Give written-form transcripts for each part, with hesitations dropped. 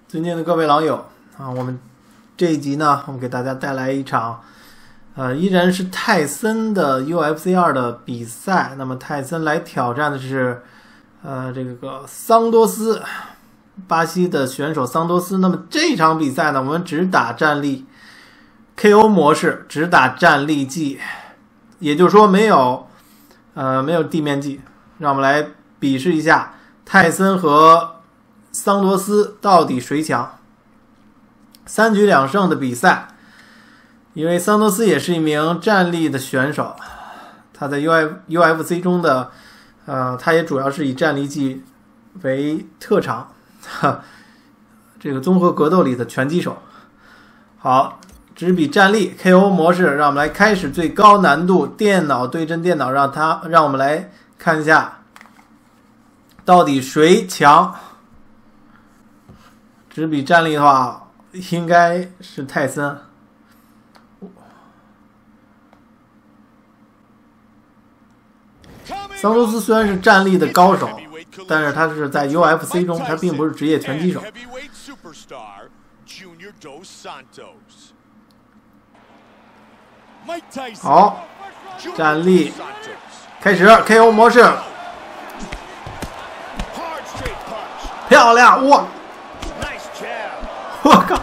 尊敬的各位老友啊，我们这一集呢，我们给大家带来一场，依然是泰森的 UFC 2的比赛。那么泰森来挑战的是，这个桑多斯，巴西的选手桑多斯。那么这场比赛呢，我们只打站立 KO 模式，只打站立技，也就是说没有地面技。让我们来比试一下泰森和桑多斯到底谁强？3局2胜的比赛，因为桑多斯也是一名站立的选手，他在 UFC 中的他也主要是以站立技为特长，这个综合格斗里的拳击手。好，只比站立 KO 模式，让我们来开始最高难度电脑对阵电脑，让我们来看一下到底谁强。只比站立的话，应该是泰森。桑多斯虽然是站立的高手，但是他是在 UFC 中，他并不是职业拳击手。好，站立，开始 KO 模式，漂亮！哇！我靠！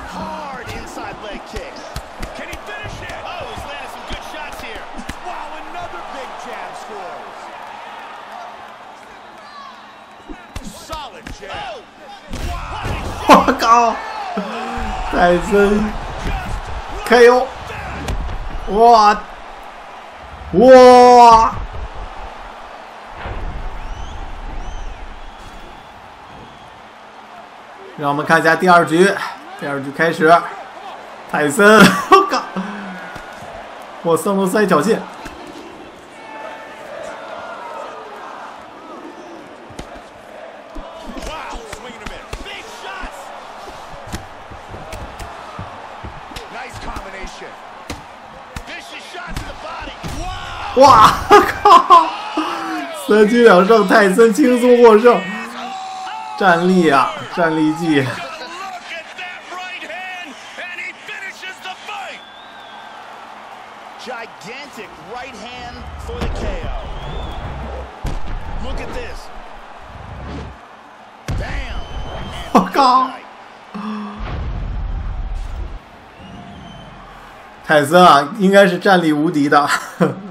我靠！泰森 KO！ 哇！哇！让我们看一下第二局。第二局开始，泰森，我靠！我桑多斯还挑衅，哇靠！3局2胜，泰森轻松获胜。站立啊，站立技。 Gigantic right hand for the KO. Look at this. Bam. 我靠！泰森啊，应该是站立无敌的。